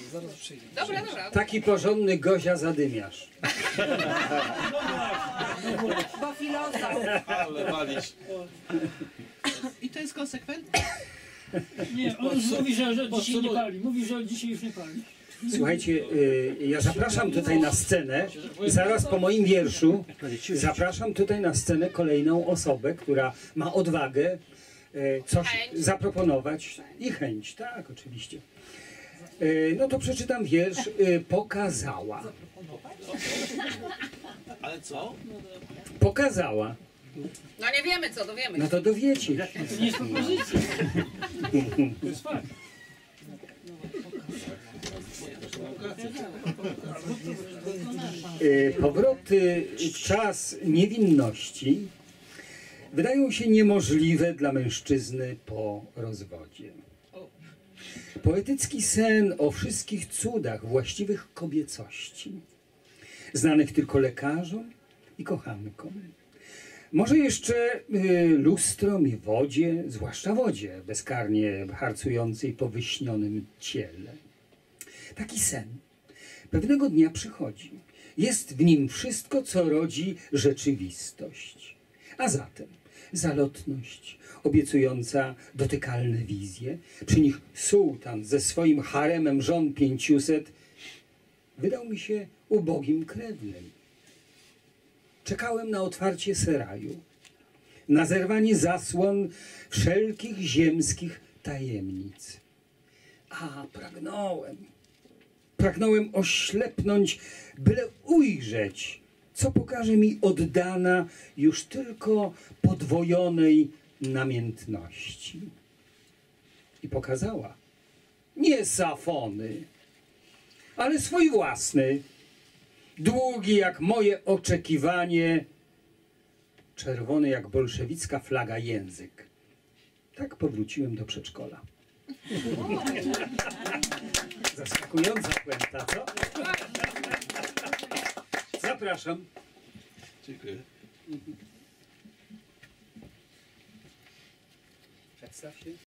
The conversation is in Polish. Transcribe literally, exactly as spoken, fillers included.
zaraz przyjdę. Dobra, dobra. Taki porządny Gozia zadymiarz. Bo filozof. Ale walić. I to jest konsekwentne? Nie, on mówi, że, że dzisiaj nie pali. Mówi, że dzisiaj już nie pali. Słuchajcie, y, ja zapraszam tutaj na scenę, zaraz po moim wierszu, zapraszam tutaj na scenę kolejną osobę, która ma odwagę y, coś Chęć. zaproponować i chęć, tak, oczywiście. Y, no to przeczytam wiersz y, Pokazała. Ale co? Pokazała. No nie wiemy co, dowiemy. No to dowiecie się. To nie jest propozycja. To jest fakt. Y, Powroty w czas niewinności wydają się niemożliwe dla mężczyzny po rozwodzie. Poetycki sen o wszystkich cudach właściwych kobiecości, znanych tylko lekarzom i kochankom. Może jeszcze y, lustrom i wodzie, zwłaszcza wodzie bezkarnie harcującej po wyśnionym ciele. Taki sen pewnego dnia przychodzi. Jest w nim wszystko, co rodzi rzeczywistość. A zatem zalotność obiecująca dotykalne wizje, przy nich sułtan ze swoim haremem żon pięciuset wydał mi się ubogim krewnym. Czekałem na otwarcie seraju, na zerwanie zasłon wszelkich ziemskich tajemnic. A pragnąłem, pragnąłem oślepnąć, byle ujrzeć, co pokaże mi oddana już tylko podwojonej namiętności. I pokazała nie safony, ale swój własny, długi jak moje oczekiwanie, czerwony jak bolszewicka flaga język. Tak powróciłem do przedszkola. Zaskakująca puenta, co? Zapraszam. Dziękuję. Przedstaw się.